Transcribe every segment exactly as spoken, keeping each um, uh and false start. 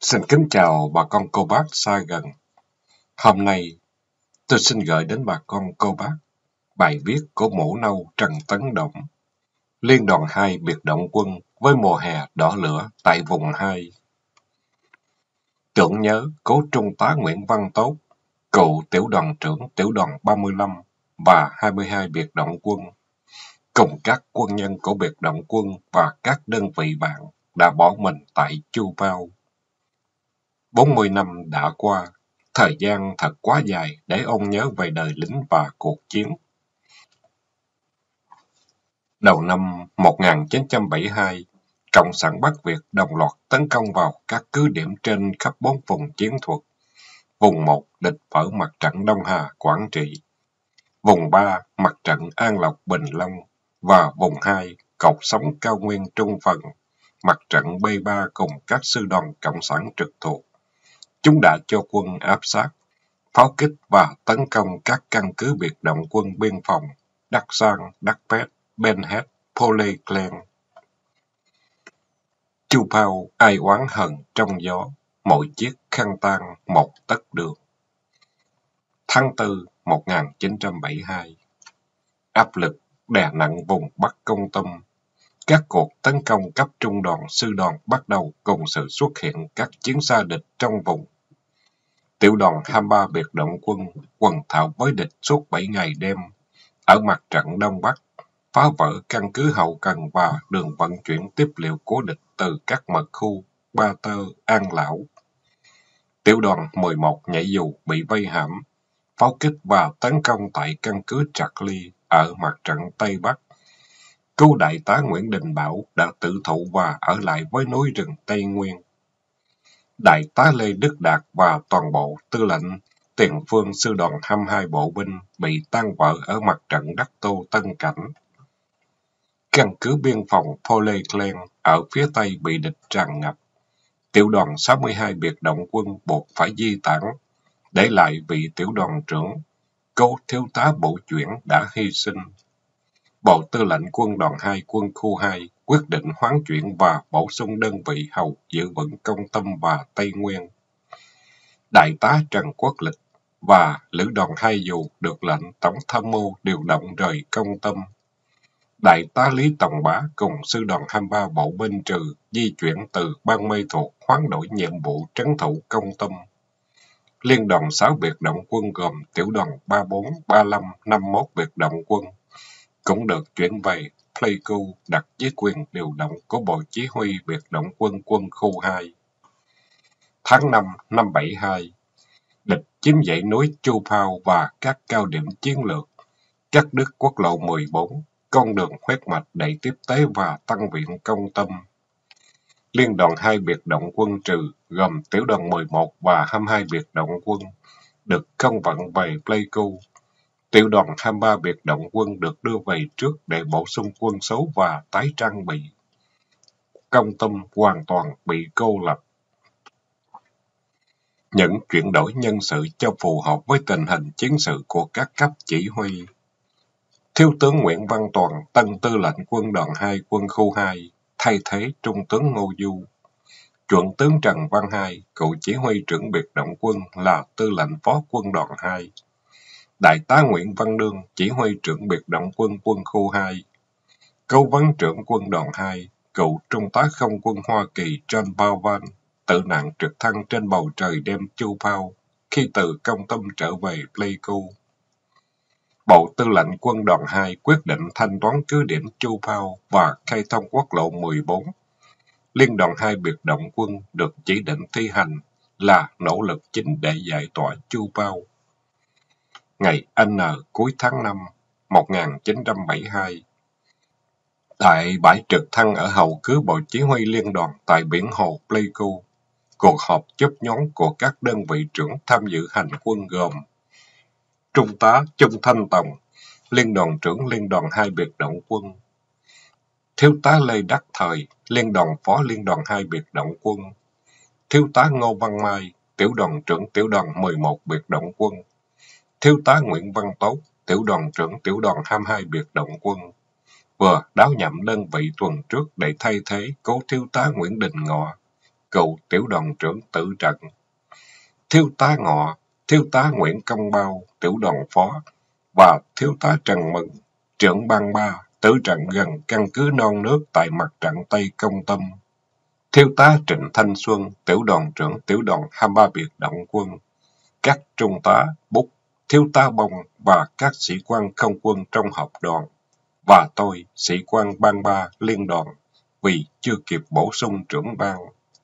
Xin kính chào bà con cô bác xa gần. Hôm nay tôi xin gửi đến bà con cô bác bài viết của mổ nâu Trần Tấn Động, Liên đoàn hai biệt động quân với mùa hè đỏ lửa tại vùng hai. Tưởng nhớ cố Trung tá Nguyễn Văn Tốt, cựu tiểu đoàn trưởng tiểu đoàn ba mươi lăm và hai mươi hai biệt động quân, cùng các quân nhân của biệt động quân và các đơn vị bạn đã bỏ mình tại Chu Pao. bốn mươi năm đã qua, thời gian thật quá dài để ông nhớ về đời lính và cuộc chiến. Đầu năm một nghìn chín trăm bảy mươi hai, Cộng sản Bắc Việt đồng loạt tấn công vào các cứ điểm trên khắp bốn vùng chiến thuật. Vùng một, địch ở mặt trận Đông Hà, Quảng Trị. Vùng ba, mặt trận An Lộc, Bình Long. Và vùng hai, cột sống cao nguyên Trung Phần, mặt trận B ba cùng các sư đoàn Cộng sản trực thuộc. Chúng đã cho quân áp sát, pháo kích và tấn công các căn cứ biệt động quân biên phòng Đắc Sang, Đắc Pét, Ben Het, Pole Glen. Chu Pao ai oán hận trong gió, mỗi chiếc khăn tang một tấc đường. Tháng tư một nghìn chín trăm bảy mươi hai, áp lực đè nặng vùng Bắc Công Tâm. Các cuộc tấn công cấp trung đoàn, sư đoàn bắt đầu cùng sự xuất hiện các chiến xa địch trong vùng. Tiểu đoàn hai mươi ba biệt động quân quần thảo với địch suốt bảy ngày đêm ở mặt trận Đông Bắc, phá vỡ căn cứ hậu cần và đường vận chuyển tiếp liệu của địch từ các mật khu Ba Tơ, An Lão. Tiểu đoàn mười một nhảy dù bị vây hãm, pháo kích và tấn công tại căn cứ Trạc Ly ở mặt trận Tây Bắc. Cứu đại tá Nguyễn Đình Bảo đã tự thụ và ở lại với núi rừng Tây Nguyên. Đại tá Lê Đức Đạt và toàn bộ tư lệnh tiền phương sư đoàn hai mươi hai bộ binh bị tan vỡ ở mặt trận Đắc Tô, Tân Cảnh. Căn cứ biên phòng Pole Glen ở phía tây bị địch tràn ngập. Tiểu đoàn sáu mươi hai biệt động quân buộc phải di tản, để lại vị tiểu đoàn trưởng, cố thiếu tá bộ chuyển đã hy sinh. Bộ Tư lệnh Quân đoàn hai quân khu hai quyết định hoán chuyển và bổ sung đơn vị hầu giữ vững Công Tâm và Tây Nguyên. Đại tá Trần Quốc Lịch và Lữ đoàn hai dù được lệnh tổng tham mưu điều động rời Công Tâm. Đại tá Lý Tòng Bá cùng sư đoàn hai mươi ba bộ binh trừ di chuyển từ Ban Mê Thuột hoán đổi nhiệm vụ trấn thủ Công Tâm. Liên đoàn sáu biệt động quân gồm tiểu đoàn ba mươi bốn, ba mươi lăm, năm mươi mốt biệt động quân cũng được chuyển về Pleiku đặt dưới quyền điều động của Bộ Chỉ huy biệt động quân quân khu hai. Tháng năm năm bảy mươi hai, địch chiếm dãy núi Chu Pao và các cao điểm chiến lược, cắt đứt quốc lộ mười bốn, con đường huyết mạch để tiếp tế và tăng viện Công Tâm. Liên đoàn hai biệt động quân trừ gồm tiểu đoàn mười một và hai mươi hai biệt động quân được công vận về Pleiku. Tiểu đoàn hai mươi ba biệt động quân được đưa về trước để bổ sung quân số và tái trang bị. Công Tâm hoàn toàn bị cô lập. Những chuyển đổi nhân sự cho phù hợp với tình hình chiến sự của các cấp chỉ huy. Thiếu tướng Nguyễn Văn Toàn, tân tư lệnh quân đoàn hai quân khu hai, thay thế Trung tướng Ngô Du. Chuẩn tướng Trần Văn Hai, cựu chỉ huy trưởng biệt động quân là tư lệnh phó quân đoàn hai. Đại tá Nguyễn Văn Đương, chỉ huy trưởng biệt động quân quân khu hai. Cố vấn trưởng quân đoàn hai, cựu trung tá không quân Hoa Kỳ John Bowen, tự nạn trực thăng trên bầu trời đêm Chu Pao khi từ Công Tâm trở về Pleiku. Bộ Tư lệnh Quân đoàn hai quyết định thanh toán cứ điểm Chu Pao và khai thông quốc lộ mười bốn. Liên đoàn hai biệt động quân được chỉ định thi hành là nỗ lực chính để giải tỏa Chu Pao. Ngày N cuối tháng năm một nghìn chín trăm bảy mươi hai, tại bãi trực thăng ở hậu cứ Bộ Chỉ huy Liên đoàn tại biển hồ Pleiku, cuộc họp chớp nhóm của các đơn vị trưởng tham dự hành quân gồm Trung tá Trung Thanh Tòng, Liên đoàn trưởng Liên đoàn hai biệt động quân, Thiếu tá Lê Đắc Thời, Liên đoàn phó Liên đoàn hai biệt động quân, Thiếu tá Ngô Văn Mai, Tiểu đoàn trưởng Tiểu đoàn mười một biệt động quân, Thiếu tá Nguyễn Văn Tốt, Tiểu đoàn trưởng Tiểu đoàn hai mươi hai biệt động quân, vừa đáo nhậm đơn vị tuần trước để thay thế cố Thiếu tá Nguyễn Đình Ngọ, cựu tiểu đoàn trưởng tử trận, thiếu tá Ngọ, thiếu tá Nguyễn Công Bao, tiểu đoàn phó, và thiếu tá Trần Mừng, trưởng ban ba, tử trận gần căn cứ non nước tại mặt trận Tây Công Tâm. Thiếu tá Trịnh Thanh Xuân, tiểu đoàn trưởng tiểu đoàn hai mươi ba biệt động quân. Các trung tá Bút, thiếu tá Bông và các sĩ quan không quân trong hợp đoàn. Và tôi, sĩ quan ban ba liên đoàn, vì chưa kịp bổ sung trưởng ban.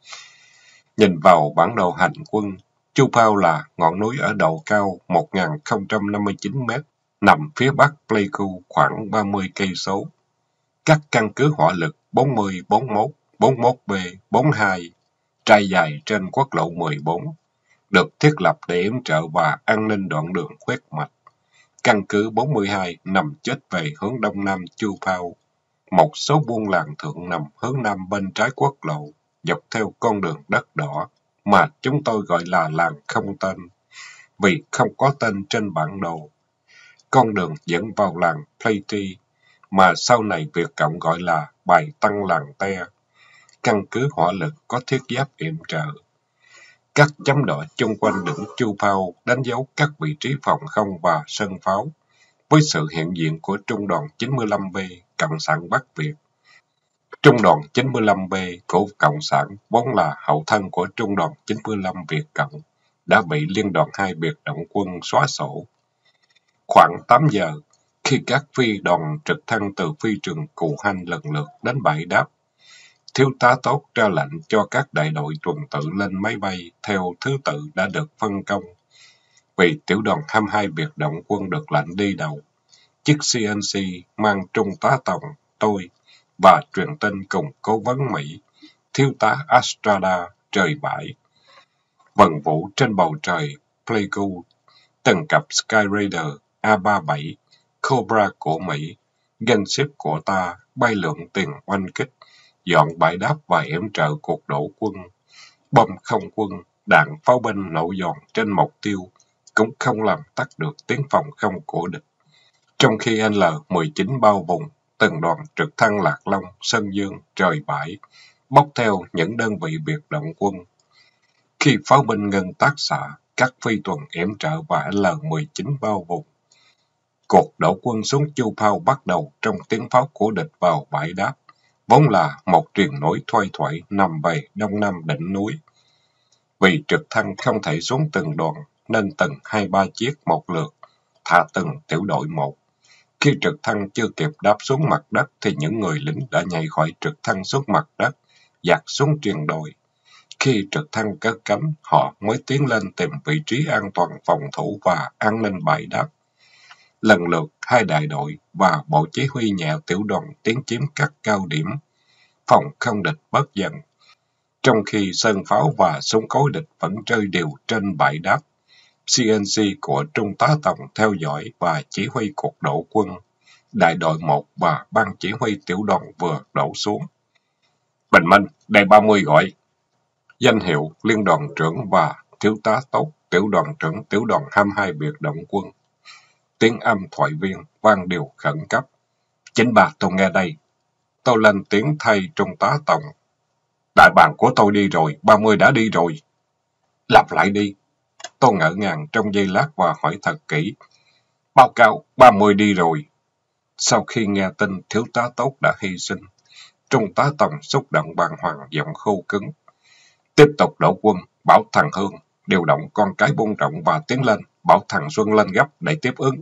Nhìn vào bản đồ hành quân, Chu Pao là ngọn núi ở độ cao một nghìn không trăm năm mươi chín mét, nằm phía bắc Pleiku khoảng ba mươi cây số. Các căn cứ hỏa lực bốn mươi, bốn mươi mốt, bốn mươi mốt B, bốn mươi hai, trải dài trên quốc lộ mười bốn, được thiết lập để yểm trợ và an ninh đoạn đường huyết mạch. Căn cứ bốn mươi hai nằm chết về hướng đông nam Chu Pao. Một số buôn làng thượng nằm hướng nam bên trái quốc lộ, dọc theo con đường đất đỏ, mà chúng tôi gọi là làng không tên, vì không có tên trên bản đồ. Con đường dẫn vào làng Pleiti, mà sau này Việt Cộng gọi là Bài Tăng Làng Te. Căn cứ hỏa lực có thiết giáp yểm trợ. Các chấm đỏ chung quanh đỉnh Chu Pao đánh dấu các vị trí phòng không và sân pháo, với sự hiện diện của Trung đoàn chín mươi lăm B Cộng sản Bắc Việt. Trung đoàn chín mươi lăm B của Cộng sản vốn là hậu thân của Trung đoàn chín mươi lăm Việt Cộng, đã bị Liên đoàn hai biệt động quân xóa sổ. Khoảng tám giờ, khi các phi đoàn trực thăng từ phi trường Cù Hanh lần lượt đến bãi đáp, thiếu tá Tốt ra lệnh cho các đại đội tuần tự lên máy bay theo thứ tự đã được phân công. Vì tiểu đoàn hai mươi hai biệt động quân được lệnh đi đầu, chiếc xê en xê mang trung tá Tòng, tôi và truyền tin cùng cố vấn Mỹ, thiếu tá Estrada trời bãi. Vần vũ trên bầu trời Pleiku, từng cặp Sky Raider A ba mươi bảy, Cobra của Mỹ, Gunship của ta bay lượn tiền oanh kích, dọn bãi đáp và yểm trợ cuộc đổ quân. Bom không quân, đạn pháo binh nổ giòn trên mục tiêu, cũng không làm tắt được tiếng phòng không của địch. Trong khi L mười chín bao vùng, từng đoàn trực thăng Lạc Long, Sơn Dương, trời bãi, bốc theo những đơn vị biệt động quân. Khi pháo binh ngân tác xạ, các phi tuần yểm trợ và L mười chín bao vùng. Cuộc đổ quân xuống Chu Pao bắt đầu trong tiếng pháo của địch vào bãi đáp, vốn là một truyền nối thoai thoải nằm về đông nam đỉnh núi. Vì trực thăng không thể xuống từng đoàn, nên từng hai ba chiếc một lượt, thả từng tiểu đội một. Khi trực thăng chưa kịp đáp xuống mặt đất thì những người lính đã nhảy khỏi trực thăng xuống mặt đất, dạt xuống triền đồi. Khi trực thăng cất cánh, họ mới tiến lên tìm vị trí an toàn phòng thủ và an ninh bãi đáp. Lần lượt, hai đại đội và bộ chỉ huy nhẹ tiểu đoàn tiến chiếm các cao điểm, phòng không địch bớt dần. Trong khi sơn pháo và súng cối địch vẫn rơi đều trên bãi đáp, xê en xê của Trung tá Tòng theo dõi và chỉ huy cuộc đổ quân. Đại đội một và ban chỉ huy tiểu đoàn vừa đổ xuống. Bình Minh, đại ba mươi gọi. Danh hiệu liên đoàn trưởng và thiếu tá Tốt, tiểu đoàn trưởng tiểu đoàn hai mươi hai biệt động quân. Tiếng âm thoại viên vang điều khẩn cấp. Chính bà, tôi nghe đây. Tôi lên tiếng thay Trung tá Tòng. Đại bàng của tôi đi rồi, ba mươi đã đi rồi. Lặp lại đi. Tôi ngỡ ngàng trong giây lát và hỏi thật kỹ. Báo cáo, ba mươi đi rồi. Sau khi nghe tin thiếu tá Tốt đã hy sinh, Trung tá Tòng xúc động bàng hoàng giọng khô cứng. Tiếp tục đổ quân, bảo thằng Hương, điều động con cái buôn trọng và tiến lên, bảo thằng Xuân lên gấp để tiếp ứng.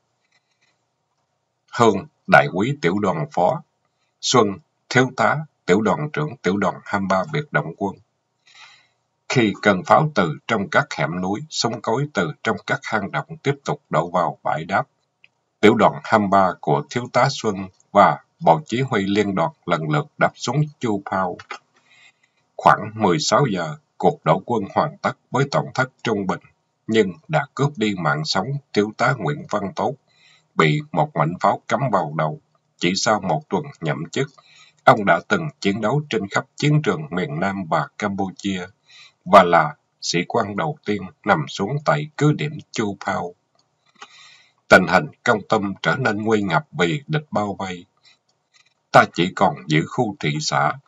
Hương, đại úy tiểu đoàn phó. Xuân, thiếu tá, tiểu đoàn trưởng tiểu đoàn hai mươi ba biệt động quân. Khi cơn pháo từ trong các hẻm núi, súng cối từ trong các hang động tiếp tục đổ vào bãi đáp, tiểu đoàn hai mươi ba của thiếu tá Xuân và bộ chỉ huy liên đoàn lần lượt đáp xuống Chu Pao. Khoảng mười sáu giờ, cuộc đổ quân hoàn tất với tổn thất trung bình, nhưng đã cướp đi mạng sống thiếu tá Nguyễn Văn Tốt, bị một mảnh pháo cắm vào đầu. Chỉ sau một tuần nhậm chức, ông đã từng chiến đấu trên khắp chiến trường miền Nam và Campuchia, và là sĩ quan đầu tiên nằm xuống tại cứ điểm Chu Pao. Tình hình Công Tâm trở nên nguy ngập vì địch bao vây. Ta chỉ còn giữ khu thị xã,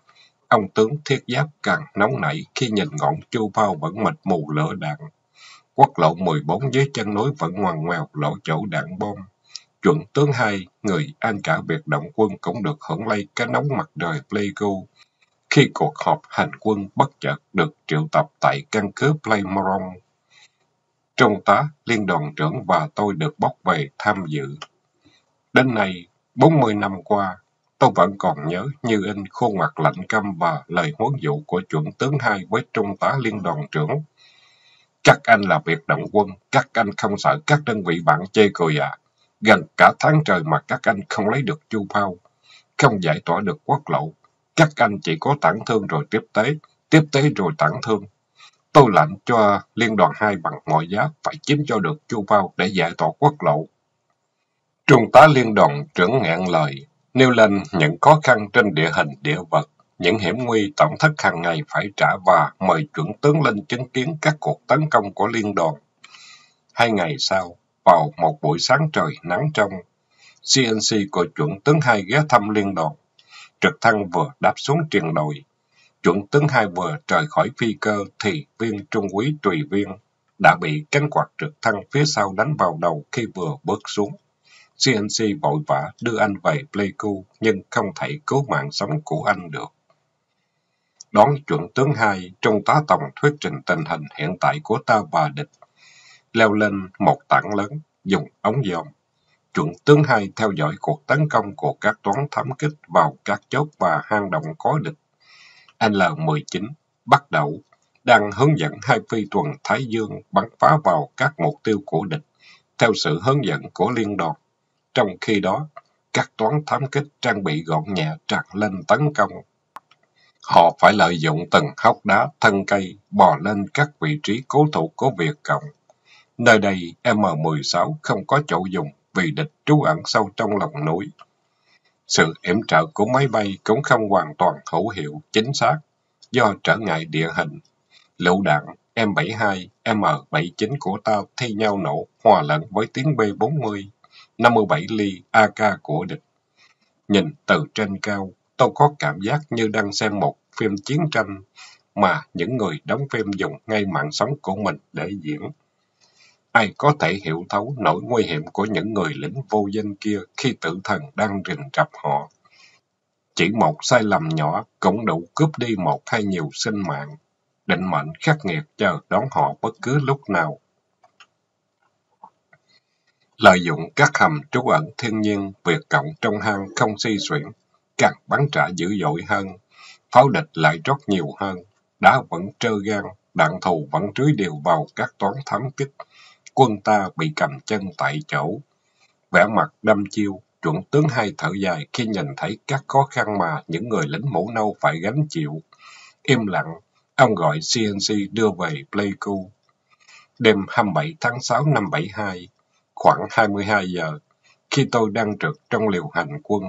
Ông tướng thiết giáp càng nóng nảy khi nhìn ngọn chu phao vẫn mịt mù lửa đạn. Quốc lộ mười bốn dưới chân núi vẫn ngoằn ngoèo lộ chỗ đạn bom. Chuẩn tướng hai, người anh cả biệt động quân cũng được hưởng lây cái nóng mặt trời Pleiku khi cuộc họp hành quân bất chợt được triệu tập tại căn cứ Playmoron. Trung tá, liên đoàn trưởng và tôi được bốc về tham dự. Đến nay, bốn mươi năm qua, tôi vẫn còn nhớ như in khuôn mặt lạnh căm và lời huấn dụ của chuẩn tướng hai với trung tá liên đoàn trưởng. Các anh là biệt động quân, các anh không sợ các đơn vị bạn chê cười à? Gần cả tháng trời mà các anh không lấy được chu phao, không giải tỏa được quốc lộ. Các anh chỉ có tản thương rồi tiếp tế, tiếp tế rồi tản thương. Tôi lệnh cho liên đoàn hai bằng mọi giá phải chiếm cho được chu phao để giải tỏa quốc lộ. Trung tá liên đoàn trưởng ngạn lời, nêu lên những khó khăn trên địa hình địa vật, những hiểm nguy tổn thất hàng ngày phải trả và mời chuẩn tướng lên chứng kiến các cuộc tấn công của liên đoàn. Hai ngày sau, vào một buổi sáng trời nắng trong, xê en xê của chuẩn tướng hai ghé thăm liên đoàn. Trực thăng vừa đáp xuống triền đồi. Chuẩn tướng hai vừa rời khỏi phi cơ thì viên trung úy Tùy Viên đã bị cánh quạt trực thăng phía sau đánh vào đầu khi vừa bước xuống. xê en xê vội vã đưa anh về Pleiku nhưng không thể cứu mạng sống của anh được. Đón chuẩn tướng hai, trung tá Tòng thuyết trình tình hình hiện tại của ta và địch. Leo lên một tảng lớn, dùng ống dòm. Chuẩn tướng hai theo dõi cuộc tấn công của các toán thám kích vào các chốt và hang động có địch. L mười chín bắt đầu đang hướng dẫn hai phi tuần Thái Dương bắn phá vào các mục tiêu của địch theo sự hướng dẫn của liên đoàn. Trong khi đó, các toán thám kích trang bị gọn nhẹ tràn lên tấn công. Họ phải lợi dụng từng hốc đá, thân cây, bò lên các vị trí cố thủ của Việt Cộng. Nơi đây, M mười sáu không có chỗ dùng vì địch trú ẩn sâu trong lòng núi. Sự yểm trợ của máy bay cũng không hoàn toàn hữu hiệu, chính xác, do trở ngại địa hình. Lựu đạn M bảy mươi hai, M bảy mươi chín của ta thi nhau nổ, hòa lẫn với tiếng B bốn mươi, năm mươi bảy ly A K của địch. Nhìn từ trên cao, tôi có cảm giác như đang xem một phim chiến tranh mà những người đóng phim dùng ngay mạng sống của mình để diễn. Ai có thể hiểu thấu nỗi nguy hiểm của những người lính vô danh kia khi tử thần đang rình rập họ. Chỉ một sai lầm nhỏ cũng đủ cướp đi một hay nhiều sinh mạng. Định mệnh khắc nghiệt chờ đón họ bất cứ lúc nào. Lợi dụng các hầm trú ẩn thiên nhiên, Việt Cộng trong hang không suy xuyển, càng bắn trả dữ dội hơn. Pháo địch lại rót nhiều hơn, đá vẫn trơ gan, đạn thù vẫn trưới đều vào các toán thám kích. Quân ta bị cầm chân tại chỗ. Vẻ mặt đăm chiêu, chuẩn tướng hai thở dài khi nhìn thấy các khó khăn mà những người lính mũ nâu phải gánh chịu. Im lặng, ông gọi xê en xê đưa về Pleiku. Đêm hai mươi bảy tháng sáu năm bảy mươi hai, khoảng hai mươi hai giờ, khi tôi đang trực trong liều hành quân,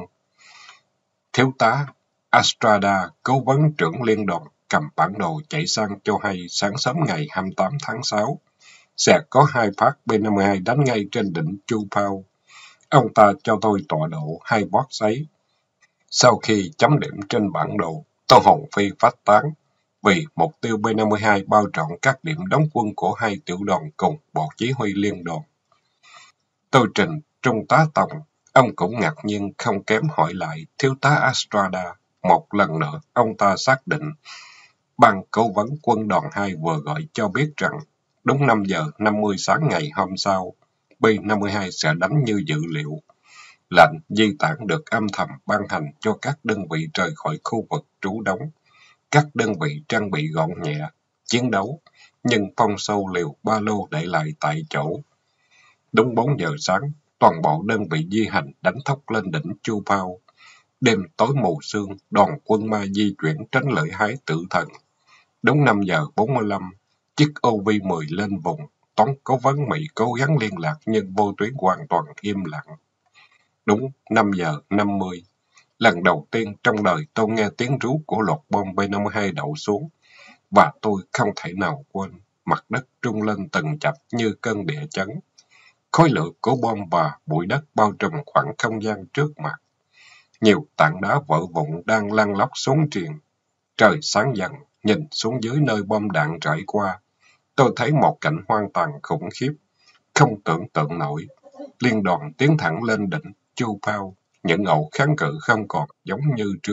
thiếu tá Estrada, cố vấn trưởng liên đoàn, cầm bản đồ chạy sang cho hay sáng sớm ngày hai mươi tám tháng sáu. Sẽ có hai phát B năm mươi hai đánh ngay trên đỉnh Chu Phao. Ông ta cho tôi tọa độ hai bót giấy. Sau khi chấm điểm trên bản đồ, tôi hồn phi phách tán, vì mục tiêu B năm mươi hai bao trọn các điểm đóng quân của hai tiểu đoàn cùng bộ chỉ huy liên đoàn. Tôi trình trung tá Tòng, ông cũng ngạc nhiên không kém hỏi lại thiếu tá Estrada. Một lần nữa, ông ta xác định, ban cố vấn quân đoàn hai vừa gọi cho biết rằng, đúng năm giờ năm mươi sáng ngày hôm sau, B năm mươi hai sẽ đánh như dự liệu. Lệnh di tản được âm thầm ban hành cho các đơn vị rời khỏi khu vực trú đóng. Các đơn vị trang bị gọn nhẹ, chiến đấu, nhưng phong sâu liều ba lô để lại tại chỗ. Đúng bốn giờ sáng, toàn bộ đơn vị di hành đánh thốc lên đỉnh Chu Phao. Đêm tối mù sương, đoàn quân ma di chuyển tránh lợi hái tử thần. Đúng năm giờ bốn mươi lăm, chiếc O V mười lên vùng. Toán cố vấn Mỹ cố gắng liên lạc nhưng vô tuyến hoàn toàn im lặng. Đúng năm giờ năm mươi, lần đầu tiên trong đời tôi nghe tiếng rú của loạt bom B năm mươi hai đậu xuống. Và tôi không thể nào quên, mặt đất rung lên từng chập như cơn địa chấn. Khói lửa của bom và bụi đất bao trùm khoảng không gian trước mặt. Nhiều tảng đá vỡ vụn đang lăn lóc xuống triền. Trời sáng dần, nhìn xuống dưới nơi bom đạn trải qua, tôi thấy một cảnh hoang tàn khủng khiếp, không tưởng tượng nổi. Liên đoàn tiến thẳng lên đỉnh Chu Pao, những ẩu kháng cự không còn giống như trước.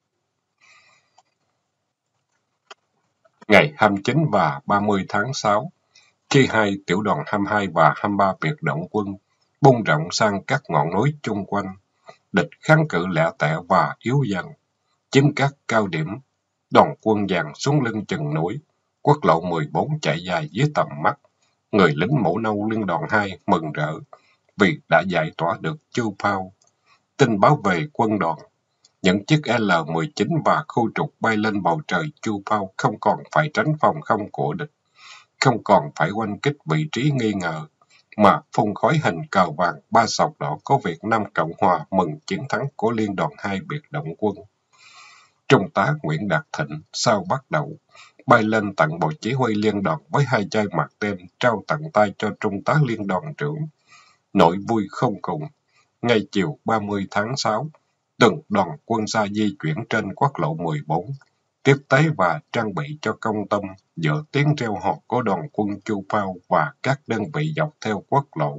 Ngày hai mươi chín và ba mươi tháng sáu, khi hai tiểu đoàn hai mươi hai và hai mươi ba biệt động quân bung rộng sang các ngọn núi chung quanh, địch kháng cự lẻ tẻ và yếu dần, chiếm các cao điểm. Đoàn quân dàn xuống lưng chừng núi, quốc lộ mười bốn chạy dài dưới tầm mắt. Người lính mũ nâu liên đoàn hai mừng rỡ vì đã giải tỏa được Chu Pao. Tin báo về quân đoàn, những chiếc L mười chín và khu trục bay lên bầu trời Chu Pao không còn phải tránh phòng không của địch, không còn phải oanh kích vị trí nghi ngờ, mà phun khói hình cờ vàng ba sọc đỏ có Việt Nam Cộng Hòa mừng chiến thắng của Liên đoàn hai biệt động quân. Trung tá Nguyễn Đạt Thịnh sau bắt đầu bay lên tận bộ chỉ huy liên đoàn với hai chai mặt tên trao tận tay cho Trung tá liên đoàn trưởng. Nỗi vui không cùng. Ngay chiều ba mươi tháng sáu, từng đoàn quân xa di chuyển trên quốc lộ mười bốn, tiếp tế và trang bị cho công tâm giữa tiếng reo hò của đoàn quân Chu Pao và các đơn vị dọc theo quốc lộ.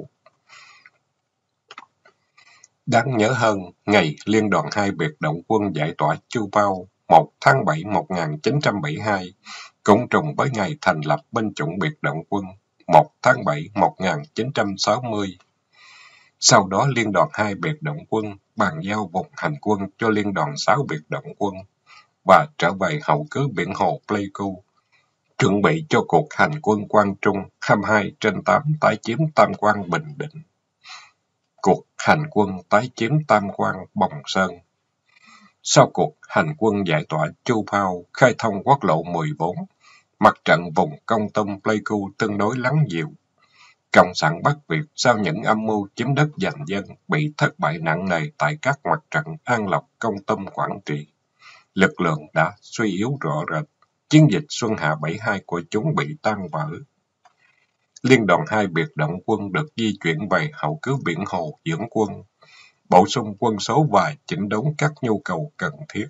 Đáng nhớ hơn, ngày Liên đoàn hai biệt động quân giải tỏa Chu Pao một tháng bảy năm một nghìn chín trăm bảy mươi hai, cũng trùng với ngày thành lập binh chủng biệt động quân một tháng bảy năm một nghìn chín trăm sáu mươi. Sau đó Liên đoàn hai biệt động quân bàn giao vùng hành quân cho Liên đoàn sáu biệt động quân và trở về hậu cứ biển Hồ Pleiku, chuẩn bị cho cuộc hành quân Quang Trung hai mươi hai trên tám tái chiếm Tam Quan Bình Định. Cuộc hành quân tái chiếm Tam Quan Bồng Sơn. Sau cuộc hành quân giải tỏa Chu Pao, khai thông quốc lộ mười bốn, mặt trận vùng Công Tâm Pleiku tương đối lắng dịu. Cộng sản Bắc Việt sau những âm mưu chiếm đất giành dân bị thất bại nặng nề tại các mặt trận An Lộc, Công Tâm, Quảng Trị. Lực lượng đã suy yếu rõ rệt, chiến dịch Xuân Hạ bảy mươi hai của chúng bị tan vỡ. Liên đoàn hai biệt động quân được di chuyển về hậu cứ biển Hồ dưỡng quân, bổ sung quân số và chỉnh đốn các nhu cầu cần thiết.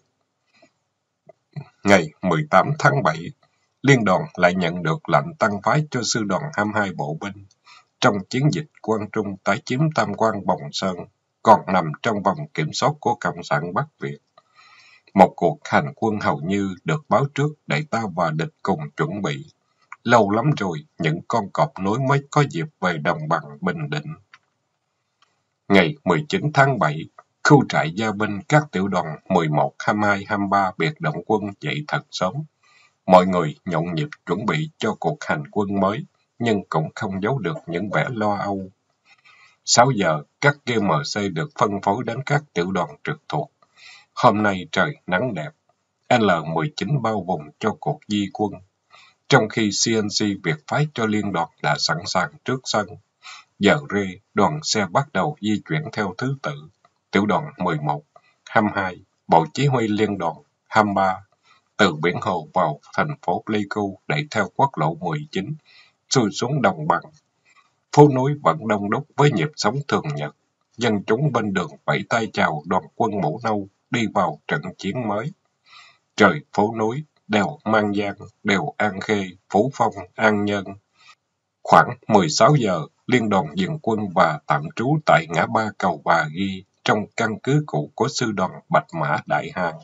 Ngày mười tám tháng bảy, Liên đoàn lại nhận được lệnh tăng phái cho sư đoàn hai mươi hai bộ binh trong chiến dịch Quang Trung tái chiếm Tam Quan Bồng Sơn, còn nằm trong vòng kiểm soát của Cộng sản Bắc Việt. Một cuộc hành quân hầu như được báo trước để ta và địch cùng chuẩn bị. Lâu lắm rồi, những con cọp nối mới có dịp về đồng bằng Bình Định. Ngày mười chín tháng bảy, khu trại gia binh các tiểu đoàn mười một, hai mươi hai, hai mươi ba biệt động quân dậy thật sớm. Mọi người nhộn nhịp chuẩn bị cho cuộc hành quân mới, nhưng cũng không giấu được những vẻ lo âu. sáu giờ, các G M C được phân phối đến các tiểu đoàn trực thuộc. Hôm nay trời nắng đẹp. L mười chín bao vùng cho cuộc di quân. Trong khi C N C Việt phái cho liên đoàn đã sẵn sàng trước sân. Giờ rê, đoàn xe bắt đầu di chuyển theo thứ tự. Tiểu đoàn mười một, hai mươi hai, Bộ Chỉ huy Liên đoàn hai mươi ba, từ biển Hồ vào thành phố Pleiku để theo quốc lộ mười chín, xuôi xuống đồng bằng. Phố núi vẫn đông đúc với nhịp sống thường nhật. Dân chúng bên đường vẫy tay chào đoàn quân mũ nâu đi vào trận chiến mới. Trời phố núi, đèo Mang Giang, đèo An Khê, Phú Phong, An Nhân. Khoảng mười sáu giờ, liên đoàn dừng quân và tạm trú tại ngã ba cầu Bà Ghi trong căn cứ cũ của sư đoàn Bạch Mã Đại Hàn.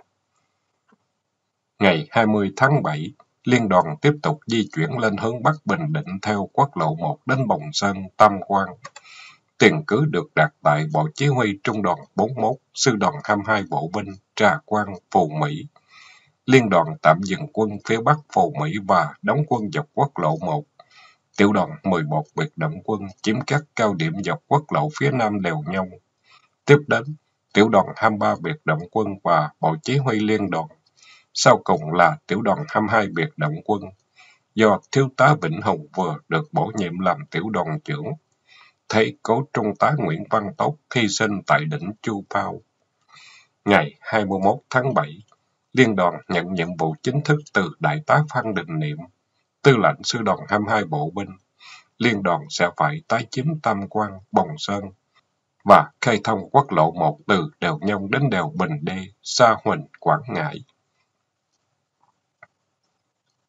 Ngày hai mươi tháng bảy, liên đoàn tiếp tục di chuyển lên hướng Bắc Bình Định theo quốc lộ một đến Bồng Sơn, Tam Quan. Tiền cứ được đặt tại Bộ Chỉ huy Trung đoàn bốn mươi mốt, Sư đoàn hai mươi hai Bộ binh, Trà Quang, Phù Mỹ. Liên đoàn tạm dừng quân phía Bắc Phù Mỹ và đóng quân dọc quốc lộ một. Tiểu đoàn mười một biệt động quân chiếm các cao điểm dọc quốc lộ phía Nam Lèo Nhông. Tiếp đến, tiểu đoàn hai mươi ba biệt động quân và Bộ Chỉ huy Liên đoàn. Sau cùng là tiểu đoàn hai mươi hai biệt động quân, do Thiếu tá Vĩnh Hùng vừa được bổ nhiệm làm tiểu đoàn trưởng. Thấy cố Trung tá Nguyễn Văn Tốt hy sinh tại đỉnh Chu Pao. Ngày hai mươi mốt tháng bảy, liên đoàn nhận nhiệm vụ chính thức từ Đại tá Phan Đình Niệm, tư lệnh sư đoàn hai mươi hai bộ binh. Liên đoàn sẽ phải tái chiếm Tam Quan, Bồng Sơn và khai thông quốc lộ một từ đèo Nhông đến đèo Bình Đê, Sa Huỳnh, Quảng Ngãi.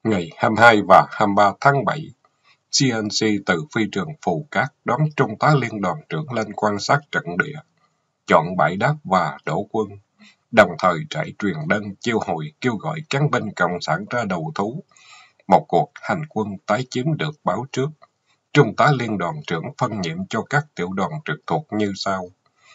Ngày hai mươi hai và hai mươi ba tháng bảy, xê en xê từ phi trường Phù Cát đón Trung tá Liên đoàn trưởng lên quan sát trận địa, chọn bãi đáp và đổ quân, đồng thời trải truyền đơn chiêu hồi kêu gọi cán binh cộng sản ra đầu thú. Một cuộc hành quân tái chiếm được báo trước. Trung tá Liên đoàn trưởng phân nhiệm cho các tiểu đoàn trực thuộc như sau.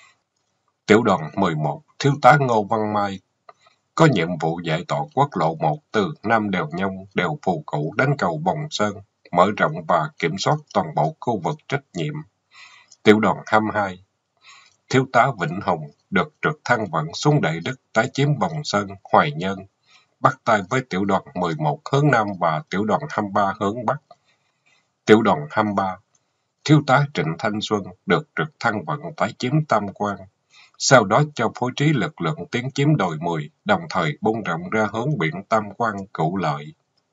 Tiểu đoàn mười một, Thiếu tá Ngô Văn Mai, có nhiệm vụ giải tỏa quốc lộ một từ Nam Đèo Nhông, Đèo Phù Cũ đến cầu Bồng Sơn, mở rộng và kiểm soát toàn bộ khu vực trách nhiệm. Tiểu đoàn hai mươi hai, Thiếu tá Vĩnh Hùng, được trực thăng vận xuống Đại Đức tái chiếm Bồng Sơn, Hoài Nhơn, bắt tay với tiểu đoàn mười một hướng Nam và tiểu đoàn hai mươi ba hướng Bắc. Tiểu đoàn hai mươi ba, Thiếu tá Trịnh Thanh Xuân, được trực thăng vận tái chiếm Tam Quan, sau đó cho phối trí lực lượng tiến chiếm đồi mười, đồng thời bung rộng ra hướng biển Tam Quan, Cửu Lợi.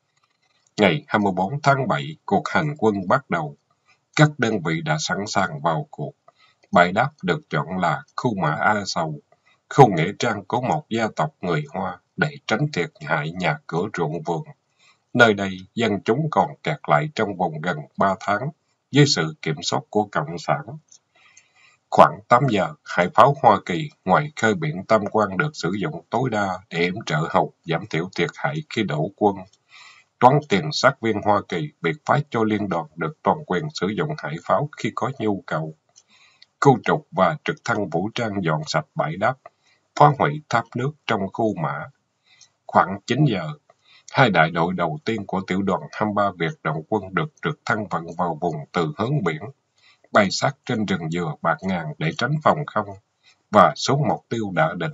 Ngày hai mươi bốn tháng bảy, cuộc hành quân bắt đầu. Các đơn vị đã sẵn sàng vào cuộc. Bãi đáp được chọn là khu mã A Sầu, khu nghĩa trang của một gia tộc người Hoa để tránh thiệt hại nhà cửa ruộng vườn. Nơi đây, dân chúng còn kẹt lại trong vòng gần ba tháng, dưới sự kiểm soát của Cộng sản. Khoảng tám giờ, hải pháo Hoa Kỳ ngoài khơi biển Tam Quan được sử dụng tối đa để yểm trợ hậu giảm thiểu thiệt hại khi đổ quân. Toán tiền sát viên Hoa Kỳ biệt phái cho liên đoàn được toàn quyền sử dụng hải pháo khi có nhu cầu. Khu trục và trực thăng vũ trang dọn sạch bãi đáp, phá hủy tháp nước trong khu mã. Khoảng chín giờ, hai đại đội đầu tiên của tiểu đoàn hai mươi ba Việt Động quân được trực thăng vận vào vùng từ hướng biển, bay sát trên rừng dừa bạt ngàn để tránh phòng không và xuống mục tiêu đã định.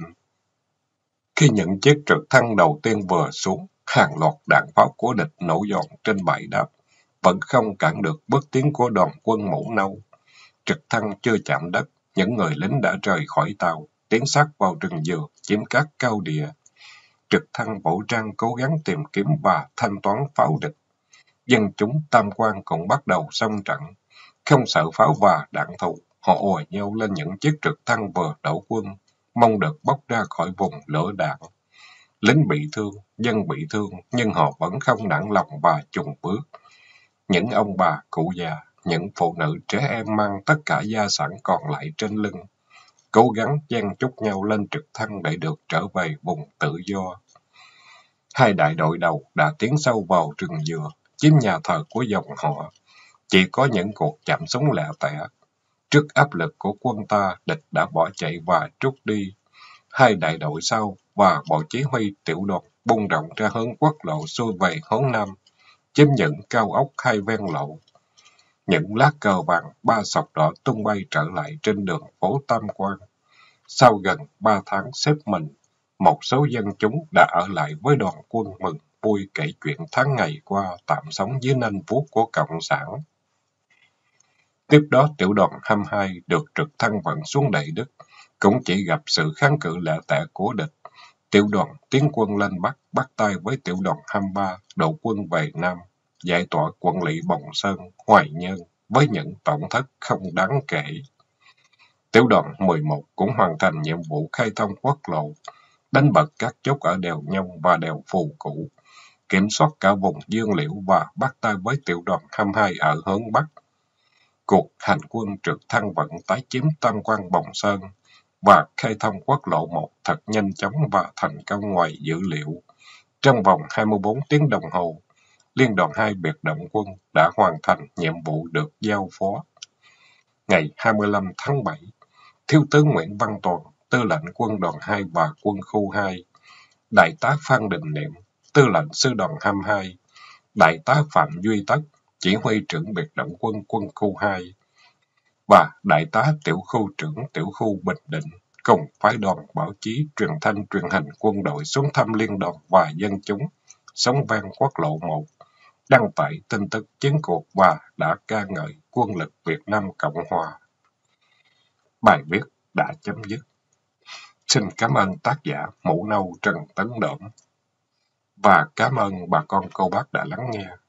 Khi những chiếc trực thăng đầu tiên vừa xuống, hàng loạt đạn pháo của địch nổ dọn trên bãi đáp, vẫn không cản được bước tiến của đoàn quân mũ nâu. Trực thăng chưa chạm đất, những người lính đã rời khỏi tàu, tiến sát vào rừng dừa, chiếm các cao địa. Trực thăng vũ trang cố gắng tìm kiếm và thanh toán pháo địch. Dân chúng Tam Quan cũng bắt đầu xông trận. Không sợ pháo và đạn thù, họ ùa nhau lên những chiếc trực thăng vừa đổ quân, mong được bóc ra khỏi vùng lửa đạn. Lính bị thương, dân bị thương, nhưng họ vẫn không nản lòng và chùng bước. Những ông bà, cụ già, những phụ nữ, trẻ em mang tất cả gia sản còn lại trên lưng, cố gắng chen chúc nhau lên trực thăng để được trở về vùng tự do. Hai đại đội đầu đã tiến sâu vào rừng dừa, chiếm nhà thờ của dòng họ. Chỉ có những cuộc chạm súng lẹ tẻ. Trước áp lực của quân ta, địch đã bỏ chạy và trút đi. Hai đại đội sau và bộ chỉ huy tiểu đoàn bung rộng ra hướng quốc lộ xuôi về hướng Nam, chiếm những cao ốc hai ven lộ. Những lá cờ vàng ba sọc đỏ tung bay trở lại trên đường phố Tam Quan. Sau gần ba tháng xếp mình, một số dân chúng đã ở lại với đoàn quân mừng vui kể chuyện tháng ngày qua tạm sống dưới nanh vuốt của Cộng sản. Tiếp đó tiểu đoàn hai mươi hai được trực thăng vận xuống Đại Đức, cũng chỉ gặp sự kháng cự lẹ tẻ của địch. Tiểu đoàn tiến quân lên Bắc, bắt tay với tiểu đoàn hai mươi ba, đổ quân về Nam, giải tỏa quận lỵ Bồng Sơn, Hoài Nhơn, với những tổn thất không đáng kể. Tiểu đoàn mười một cũng hoàn thành nhiệm vụ khai thông quốc lộ, đánh bật các chốt ở đèo Nhông và đèo Phù Cũ, kiểm soát cả vùng Dương Liễu và bắt tay với tiểu đoàn hai mươi hai ở hướng Bắc. Cuộc hành quân trực thăng vận tái chiếm Tam Quan Bồng Sơn và khai thông quốc lộ một thật nhanh chóng và thành công ngoài dữ liệu. Trong vòng hai mươi bốn tiếng đồng hồ, Liên đoàn hai Biệt Động quân đã hoàn thành nhiệm vụ được giao phó. Ngày hai mươi lăm tháng bảy, Thiếu tướng Nguyễn Văn Toàn, tư lệnh quân đoàn hai và quân khu hai, Đại tá Phan Đình Niệm, tư lệnh sư đoàn hai mươi hai, Đại tá Phạm Duy Tất, chỉ huy trưởng Biệt Động quân quân khu hai, và Đại tá Tiểu khu trưởng Tiểu khu Bình Định, cùng phái đoàn báo chí, truyền thanh, truyền hình quân đội xuống thăm liên đoàn và dân chúng, sống ven quốc lộ một, đăng tải tin tức chiến cuộc và đã ca ngợi quân lực Việt Nam Cộng Hòa. Bài viết đã chấm dứt. Xin cảm ơn tác giả Mũ Nâu Trần Tấn Đổm và cảm ơn bà con cô bác đã lắng nghe.